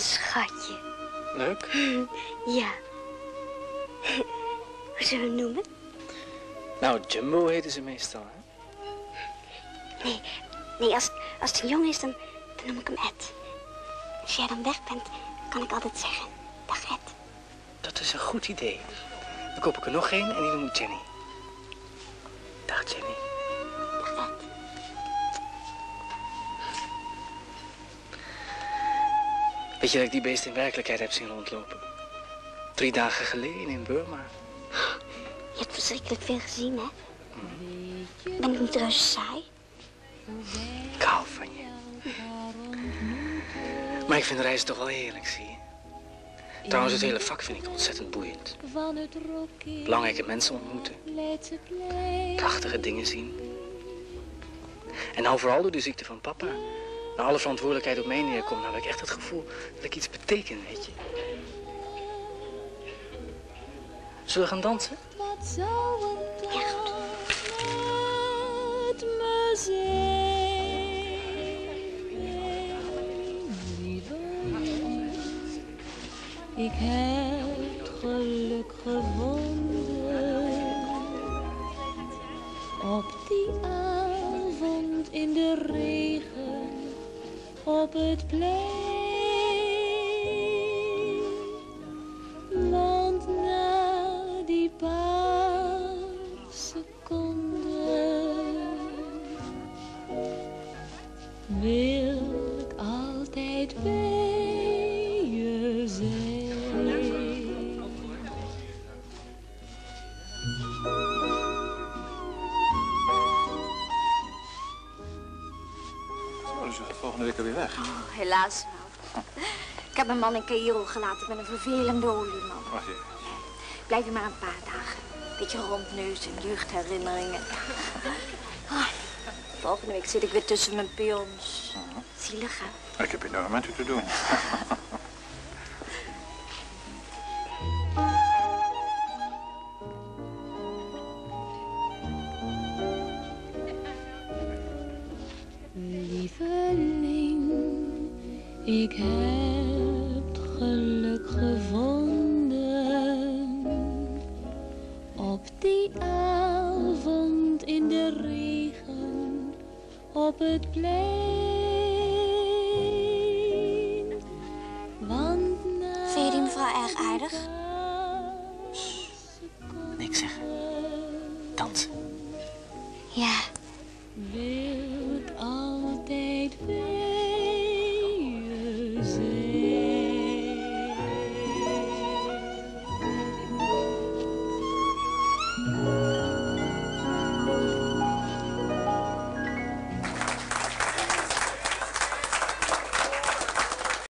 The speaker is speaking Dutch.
schatje. Leuk. Ja. Hoe zullen we hem noemen? Nou, Jumbo heten ze meestal, hè? Nee, als het een jongen is, dan noem ik hem Ed. Als jij dan weg bent, kan ik altijd zeggen, dag Ed. Dat is een goed idee. Dan koop ik er nog één en die noem ik Jenny. Dag, Jenny. Dag Ed. Weet je dat ik die beest in werkelijkheid heb zien rondlopen? 3 dagen geleden in Burma. Je hebt verschrikkelijk veel gezien, hè? Ben ik niet reuze saai? Ik hou van je. Maar ik vind reizen toch wel heerlijk, zie je. Trouwens, het hele vak vind ik ontzettend boeiend. Belangrijke mensen ontmoeten. Prachtige dingen zien. En nou vooral door de ziekte van papa. Nou, alle verantwoordelijkheid op mij neerkomt, nou heb ik echt het gevoel dat ik iets beteken, weet je. Zullen we gaan dansen? Ja, goed. Ik heb het geluk gevonden op die avond in de regen op het plein. Want na die paar seconden wil ik altijd bij je zijn. Dus je gaat volgende week alweer weg. Oh, helaas wel. Ik heb mijn man in Caïro gelaten met een vervelende olieman. Wacht je. Blijf je maar een paar dagen. Beetje rondneuzen, jeugdherinneringen. Oh, volgende week zit ik weer tussen mijn pions. Zielig, hè? Ik heb enorm met u te doen. Lieveling, ik heb het geluk gevonden op die avond in de regen op het plein. Want na Vind je die mevrouw erg aardig? Niks zeggen. Dansen. Ja. wil ik altijd bij je zijn.